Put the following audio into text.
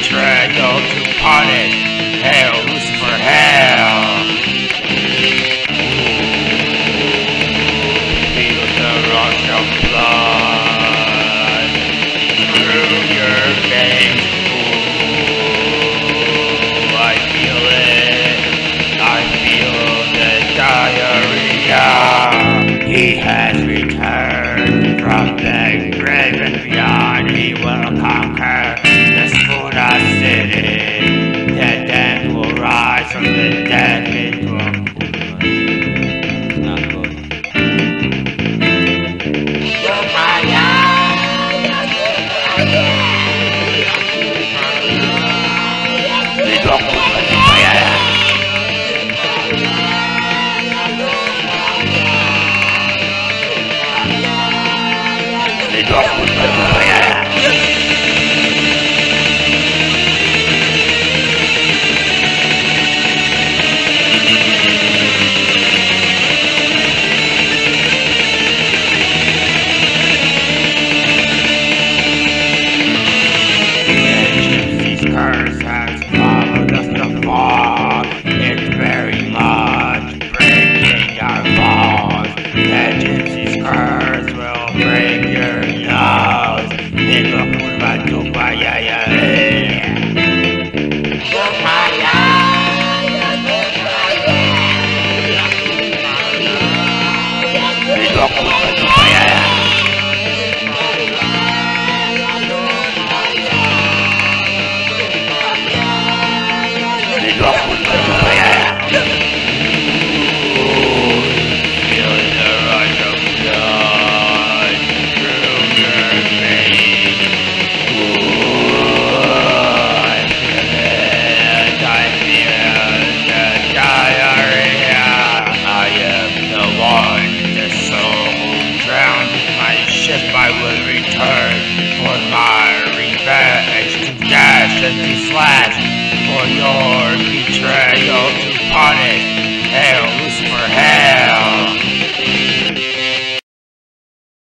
betrayal to punish. Hail, Lucifer, hail! Feel the rush of blood through your veins. Ooh, I feel it. I feel the diarrhea. He has returned from the grave and beyond. He will conquer this Buddha city. The dead will rise from the dead into a not good. Curse has followed us to fall. It's very much breaking our balls. The gypsy's curse will break your nose. Nigga, kurwa, dupa, ya, ya, dupa, ya, nigga, kurwa, dupa, ya, I will return for my revenge to dash and to slash for your betrayal to punish. Hail, Lucifer, hail!